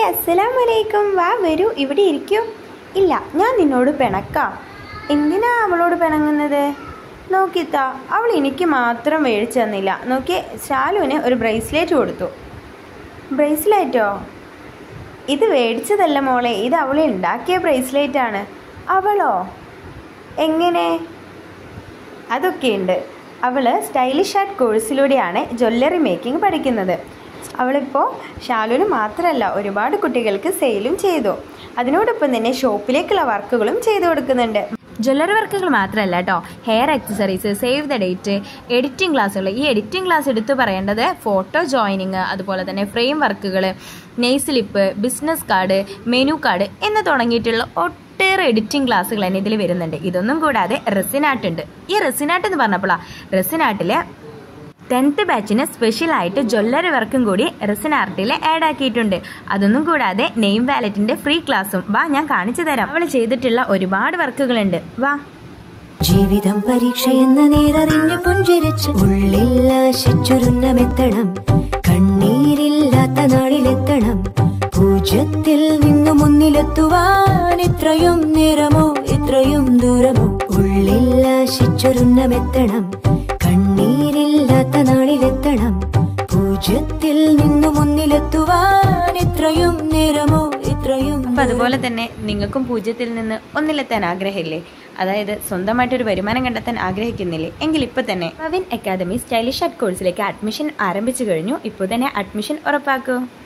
അസ്സലാമലൈക്കും. വാ വരൂ, ഇവിടെ ഇരിക്കൂ. ഇല്ല, ഞാൻ നിന്നോട് പിണക്കാം. എന്തിനാ അവളോട് പിണങ്ങുന്നത്? നോക്കിത്താ, അവൾ എനിക്ക് മാത്രം മേടിച്ചു തന്നില്ല. നോക്കി, ശാലുവിന് ഒരു ബ്രേസ്ലെറ്റ് കൊടുത്തു. ബ്രേസ്ലെറ്റോ? ഇത് മേടിച്ചതല്ല മോളെ, ഇത് അവൾ ഉണ്ടാക്കിയ ബ്രേസ്ലെറ്റാണ്. അവളോ? എങ്ങനെ? അതൊക്കെയുണ്ട്. അവൾ സ്റ്റൈലിഷ് ആർട്ട് കോഴ്സിലൂടെയാണ് ജ്വല്ലറി മേക്കിംഗ് പഠിക്കുന്നത്. അവളിപ്പോൾ ശാലുവിന് മാത്രമല്ല, ഒരുപാട് കുട്ടികൾക്ക് സെയിലും ചെയ്തു. അതിനോടൊപ്പം തന്നെ ഷോപ്പിലേക്കുള്ള വർക്കുകളും ചെയ്തു കൊടുക്കുന്നുണ്ട്. ജ്വല്ലറി വർക്കുകൾ മാത്രമല്ല കേട്ടോ, hair accessories, save the date, editing ക്ലാസ്സുകൾ. ഈ എഡിറ്റിംഗ് ക്ലാസ് എടുത്തു പറയേണ്ടത് ഫോട്ടോ ജോയിനിങ്, അതുപോലെ തന്നെ ഫ്രെയിം വർക്കുകൾ, നെയ് slip, business card, menu card എന്ന് തുടങ്ങിയിട്ടുള്ള ഒട്ടേറെ എഡിറ്റിംഗ് ക്ലാസ്സുകൾ തന്നെ ഇതിൽ വരുന്നുണ്ട്. ഇതൊന്നും കൂടാതെ റെസിൻ ആർട്ട് ഉണ്ട്. ഈ റെസിൻ ആർട്ട് എന്ന് പറഞ്ഞപ്പോഴാണ് റെസിൻ ആർട്ടിലെ 10th ബാച്ചിന് സ്പെഷ്യലായിട്ട് ജ്വല്ലറി വർക്കും കൂടി റെസിൻ ആർട്ടിൽ ആഡ് ആക്കിയിട്ടുണ്ട്. അതൊന്നും കൂടാതെ നെയിം വാലറ്റിന്റെ ഫ്രീ ക്ലാസ്സും. വാ, ഞാൻ കാണിച്ചു തരാം. അവൾ ചെയ്തിട്ടുള്ള ഒരുപാട് വർക്കുകളുണ്ട്. വാ. ജീവിതം പരീക്ഷയെന്ന നേരറിഞ്ഞു പുഞ്ചിരിച്ച് ഉള്ളിൽ ആശിച്ചൊരുന്നമെത്തണം, കണ്ണീരില്ലാത്ത നാളിലെത്തണം, പൂജ്യത്തിൽ നിന്നു മുന്നിലെത്തുവാൻ ഇത്രയും നേരമോ ഇത്രയും ദൂരമോ, ഉള്ളിൽ ആശിച്ചൊരുന്നമെത്തണം, കണ്ണീരില്ലാത്ത നാളിലെത്തണം, പൂജ്യത്തിൽ നിന്നു മുന്നിലെത്തുവാൻ ഇത്രയും നേരമോ ഇത്രയും. അപ്പം അതുപോലെ തന്നെ നിങ്ങൾക്കും പൂജ്യത്തിൽ നിന്ന് ഒന്നിലെത്താൻ ആഗ്രഹമില്ലേ? അതായത് സ്വന്തമായിട്ടൊരു വരുമാനം കണ്ടെത്താൻ ആഗ്രഹിക്കുന്നില്ലേ? എങ്കിൽ ഇപ്പോൾ തന്നെ പവിൻ അക്കാദമി സ്റ്റൈലിഷ് ആർട്ട് കോഴ്സിലേക്ക് അഡ്മിഷൻ ആരംഭിച്ചു കഴിഞ്ഞു. ഇപ്പോൾ തന്നെ അഡ്മിഷൻ ഉറപ്പാക്കൂ.